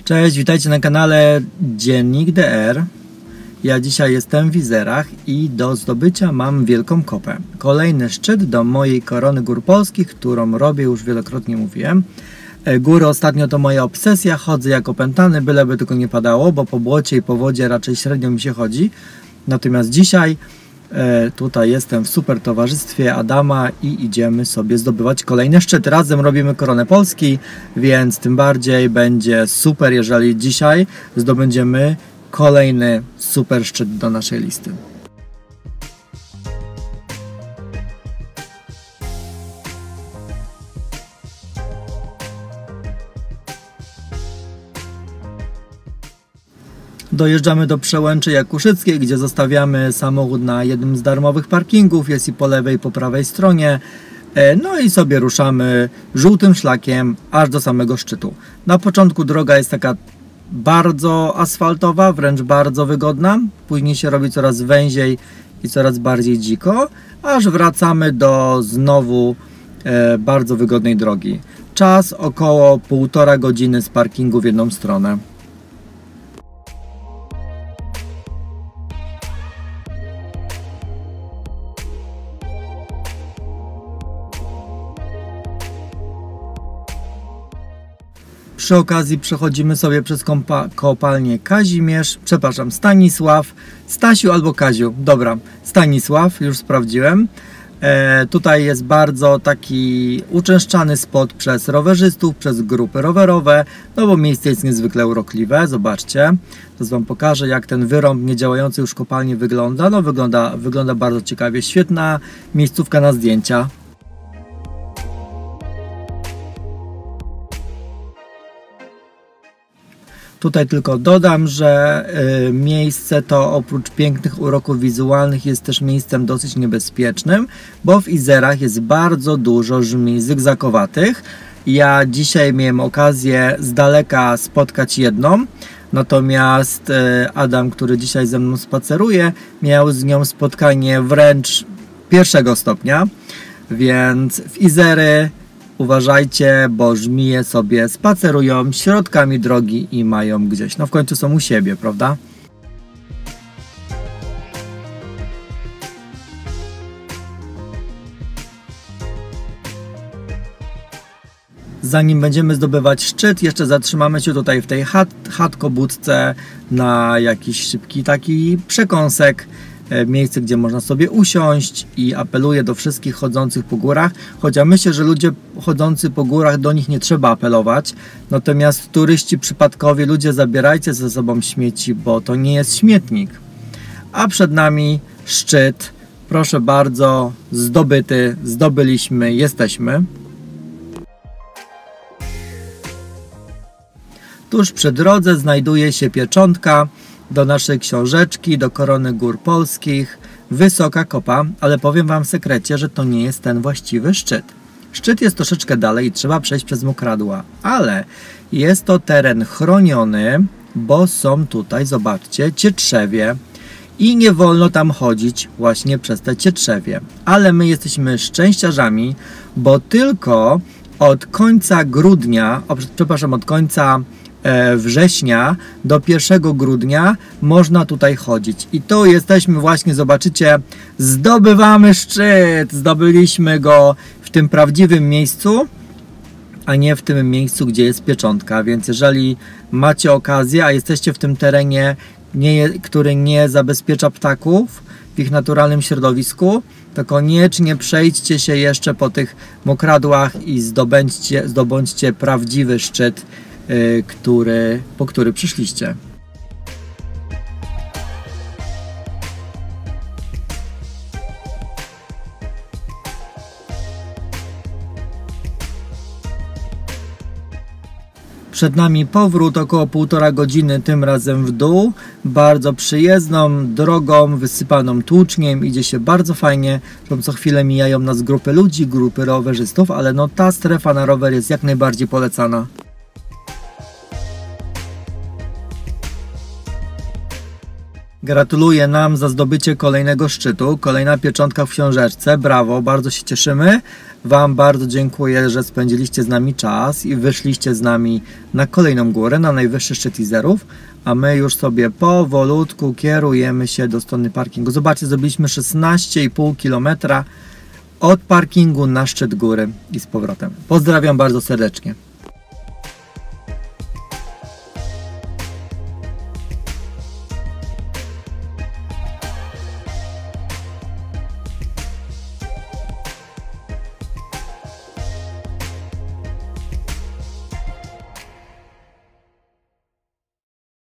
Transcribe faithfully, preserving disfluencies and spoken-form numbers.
Cześć, witajcie na kanale Dziennik D R. Ja dzisiaj jestem w Izerach i do zdobycia mam Wielką Kopę. Kolejny szczyt do mojej korony gór polskich, którą robię, już wielokrotnie mówiłem. Góry ostatnio to moja obsesja, chodzę jak opętany, byleby tylko nie padało, bo po błocie i po wodzie raczej średnio mi się chodzi. Natomiast dzisiaj e, tutaj jestem w super towarzystwie Adama i idziemy sobie zdobywać kolejny szczyt. Razem robimy koronę Polski, więc tym bardziej będzie super, jeżeli dzisiaj zdobędziemy kolejny super szczyt do naszej listy. Dojeżdżamy do Przełęczy Jakuszyckiej, gdzie zostawiamy samochód na jednym z darmowych parkingów, jest i po lewej i po prawej stronie. No i sobie ruszamy żółtym szlakiem aż do samego szczytu. Na początku droga jest taka bardzo asfaltowa, wręcz bardzo wygodna. Później się robi coraz węziej i coraz bardziej dziko, aż wracamy do znowu e, bardzo wygodnej drogi. Czas około półtora godziny z parkingu w jedną stronę. Przy okazji przechodzimy sobie przez kopalnię Kazimierz, przepraszam, Stanisław, Stasiu albo Kaziu, dobra, Stanisław, już sprawdziłem. E, tutaj jest bardzo taki uczęszczany spot przez rowerzystów, przez grupy rowerowe, no bo miejsce jest niezwykle urokliwe, zobaczcie. Teraz Wam pokażę, jak ten wyrąb niedziałający już kopalni wygląda. No wygląda, wygląda bardzo ciekawie, świetna miejscówka na zdjęcia. Tutaj tylko dodam, że y, miejsce to oprócz pięknych uroków wizualnych jest też miejscem dosyć niebezpiecznym, bo w Izerach jest bardzo dużo żmi zygzakowatych. Ja dzisiaj miałem okazję z daleka spotkać jedną, natomiast y, Adam, który dzisiaj ze mną spaceruje, miał z nią spotkanie wręcz pierwszego stopnia, więc w Izery uważajcie, bo żmije sobie spacerują środkami drogi i mają gdzieś. No w końcu są u siebie, prawda? Zanim będziemy zdobywać szczyt, jeszcze zatrzymamy się tutaj w tej chat, chatkobudce na jakiś szybki taki przekąsek. Miejsce, gdzie można sobie usiąść, i apeluję do wszystkich chodzących po górach, chociaż myślę, że ludzie chodzący po górach, do nich nie trzeba apelować, natomiast turyści przypadkowi, ludzie, zabierajcie ze sobą śmieci, bo to nie jest śmietnik. A przed nami szczyt, proszę bardzo, zdobyty, zdobyliśmy, jesteśmy. Tuż przy drodze znajduje się pieczątka do naszej książeczki, do korony gór polskich, Wysoka Kopa, ale powiem Wam w sekrecie, że to nie jest ten właściwy szczyt. Szczyt jest troszeczkę dalej i trzeba przejść przez mokradła, ale jest to teren chroniony, bo są tutaj, zobaczcie, cietrzewie i nie wolno tam chodzić właśnie przez te cietrzewie. Ale my jesteśmy szczęściarzami, bo tylko od końca grudnia, o, przepraszam, od końca września do pierwszego grudnia można tutaj chodzić. I tu jesteśmy właśnie, zobaczycie, zdobywamy szczyt. Zdobyliśmy go w tym prawdziwym miejscu, a nie w tym miejscu, gdzie jest pieczątka. Więc jeżeli macie okazję, a jesteście w tym terenie, nie, który nie zabezpiecza ptaków w ich naturalnym środowisku, to koniecznie przejdźcie się jeszcze po tych mokradłach i zdobędźcie, zdobądźcie prawdziwy szczyt, Który, po który przyszliście. Przed nami powrót, około półtora godziny, tym razem w dół, bardzo przyjezdną drogą, wysypaną tłuczniem, idzie się bardzo fajnie, co chwilę mijają nas grupy ludzi, grupy rowerzystów, ale no ta strefa na rower jest jak najbardziej polecana. Gratuluję nam za zdobycie kolejnego szczytu, kolejna pieczątka w książeczce, brawo, bardzo się cieszymy. Wam bardzo dziękuję, że spędziliście z nami czas i wyszliście z nami na kolejną górę, na najwyższy szczyt Izerów, a my już sobie powolutku kierujemy się do strony parkingu. Zobaczcie, zrobiliśmy szesnaście i pół kilometra od parkingu na szczyt góry i z powrotem. Pozdrawiam bardzo serdecznie.